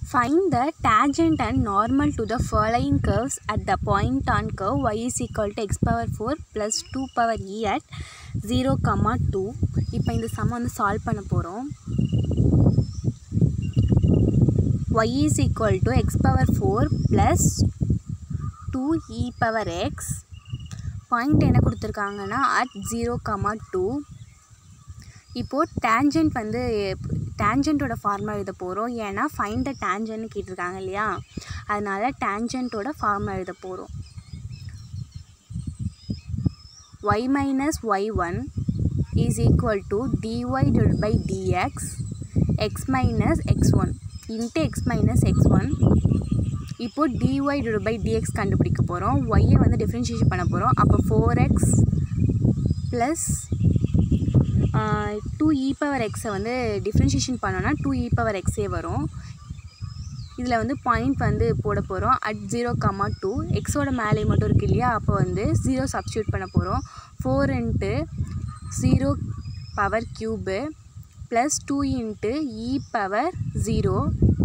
Find the tangent and normal to the following curves at the point on curve y is equal to x power 4 plus 2 power e at 0, 2. இப்போ இந்த some வந்து solve பண்ண போகிறோம். y is equal to x power 4 plus 2 e power x. Point என்ன கொடுத்துருக்காங்கன்னா at 0, 2. இப்போது tangent வந்து டேஞ்சன்ட்டோட formula எழுத போகிறோம். ஏன்னா ஃபைண்ட் த டேஞ்சன்ட்னு கேட்டிருக்காங்க இல்லையா, அதனால் டேஞ்சன்ட்டோட ஃபார்முலா எழுத போகிறோம். y minus y1 is equal to dy divided by dx x minus x1 into x minus x1. இப்போது dy divided by dx கண்டுபிடிக்க போகிறோம். y-ஐ வந்து டிஃப்ரென்ஷியேட் பண்ண போகிறோம். அப்போ 4x ப்ளஸ் 2e power xை வந்து டிஃப்ரென்ஷியேஷன் பண்ணோன்னா 2e power xே வரும். இதில் வந்து பாயிண்ட் வந்து போட போகிறோம் at 0, 2. எக்ஸோட மேலே மட்டும் இருக்குது இல்லையா, அப்போ வந்து 0 சப்ஸ்டியூட் பண்ண போகிறோம். 4 into 0 power cube plus 2 into e power 0.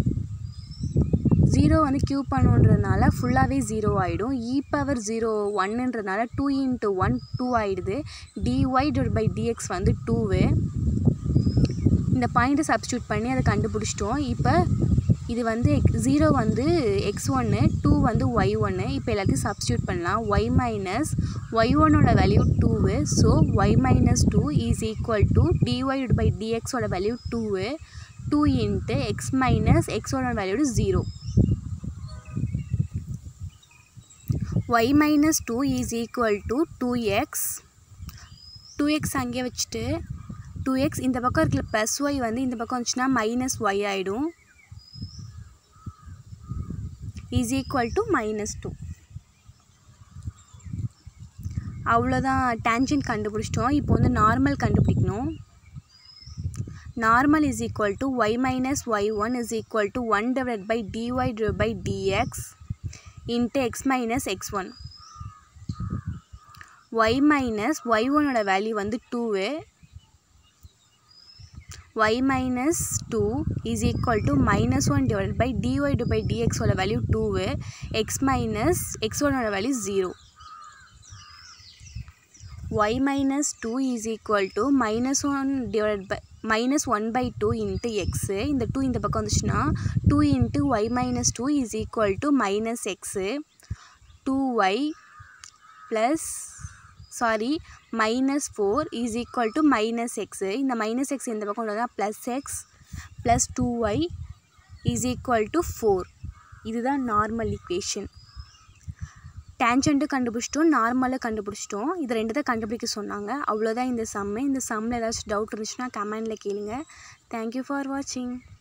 0 வந்து க்யூப் பண்ணுன்றதுனால ஃபுல்லாகவே 0 ஆகிடும். e power 0 1ன்றதுனால 2 into 1 2 ஆகிடுது. dy divided by dx வந்து 2. இந்த பாயிண்ட்டை சப்ஸ்டியூட் பண்ணி அதை கண்டுபிடிச்சிட்டோம். இப்போ இது வந்து 0 வந்து x1, 2 வந்து y1. இப்போ எல்லாத்தையும் சப்ஸ்டியூட் பண்ணலாம். y மைனஸ் y1ஓட value 2. So y minus 2 is equal to dy divided by dxோட வேல்யூ 2. 2 into x மைனஸ் xோட value 0. y minus 2 is equal to 2x. 2x அங்கே வச்சுட்டு 2x இந்த பக்கம் இருக்கிற ப்ளஸ் y வந்து இந்த பக்கம் வந்துச்சுன்னா மைனஸ் y ஆகிடும். is equal to minus 2. அவ்வளோதான், டேஞ்சன்ட் கண்டுபிடிச்சிட்டோம். இப்போ வந்து நார்மல் கண்டுபிடிக்கணும். Normal is equal to y minus y1 is equal to 1 divided by dy divided by dx into x minus x1. y minus y1ஓட வேல்யூ வந்து 2. y minus 2 is equal to minus 1 divided by dy divided by dx ஓட value 2. x minus x1ஓட வேல்யூ 0. y minus 2 is equal to minus 1 divided by minus 1 by 2 into x. இந்த 2 இந்த பக்கம் வந்துச்சுன்னா 2 into y minus 2 is equal to minus x. 2y plus minus 4 is equal to minus x. இந்த minus x இந்த பக்கம் உள்ளதா plus x plus 2y is equal to 4. இதுதான் normal equation. Tangent கண்டுபிடிச்சிட்டோம், நார்மலாக கண்டுபிடிச்சிட்டோம். இது ரெண்டு தான் கண்டுபிடிக்க சொன்னாங்க. அவ்வளோதான் இந்த சம்மு. இந்த சம்மில் ஏதாச்சும் டவுட் இருந்துச்சுன்னா கமெண்டில் கேளுங்க. தேங்க்யூ ஃபார் வாட்சிங்.